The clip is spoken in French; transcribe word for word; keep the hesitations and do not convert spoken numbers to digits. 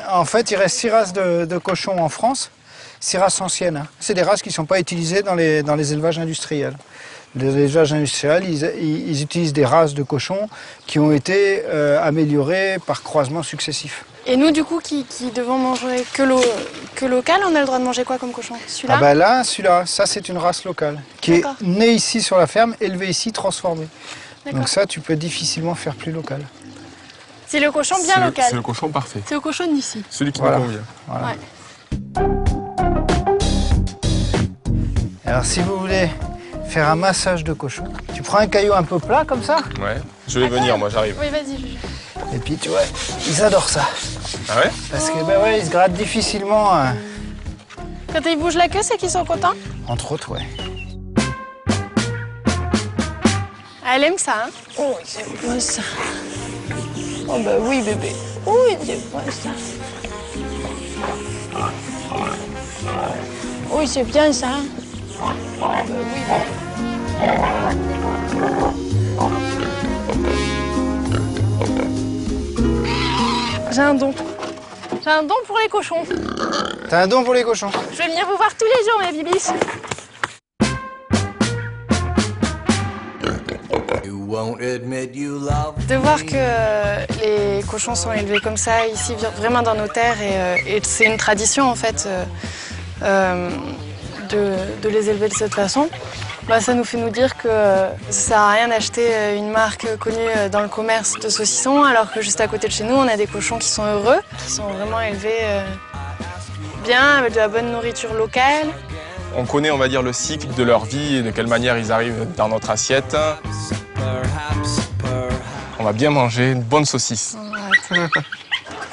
en fait, il reste six races de, de cochons en France, six races anciennes. Hein. C'est des races qui ne sont pas utilisées dans les, dans les élevages industriels. Les élevages industriels, ils, ils, ils utilisent des races de cochons qui ont été euh, améliorées par croisement successif. Et nous, du coup, qui, qui devons manger que, lo, que local, on a le droit de manger quoi comme cochon? Celui-là? Ah ben là, celui-là, ça c'est une race locale, qui est née ici sur la ferme, élevée ici, transformée. Donc ça, tu peux difficilement faire plus local. C'est le cochon bien le, local. C'est le cochon parfait. C'est le cochon d'ici. Celui qui voilà. nous convient. Voilà. Ouais. Alors si vous voulez faire un massage de cochon, tu prends un caillou un peu plat comme ça. Ouais, je vais venir, moi j'arrive. Oui, vas-y. Et puis tu vois, ils adorent ça. Ah ouais? Parce que ben ouais, ils se grattent difficilement. Euh... Quand ils bougent la queue, c'est qu'ils sont contents? Entre autres, ouais. Elle aime ça, hein? Oh, j'aime pas ça. Oh bah oui, bébé. Oui, j'aime pas ça. Oui, c'est bien ça. Oh bah oui, bébé. J'ai un don. J'ai un don pour les cochons. T'as un don pour les cochons? Je vais venir vous voir tous les jours, mes bibis. De voir que euh, les cochons sont élevés comme ça, ici, vraiment dans nos terres, et, euh, et c'est une tradition, en fait, euh, euh, de, de les élever de cette façon. Bah, ça nous fait nous dire que euh, ça sert à rien d'acheter une marque connue dans le commerce de saucissons, alors que juste à côté de chez nous, on a des cochons qui sont heureux, qui sont vraiment élevés euh, bien, avec de la bonne nourriture locale. On connaît, on va dire, le cycle de leur vie et de quelle manière ils arrivent dans notre assiette. On va bien manger une bonne saucisse. Ouais.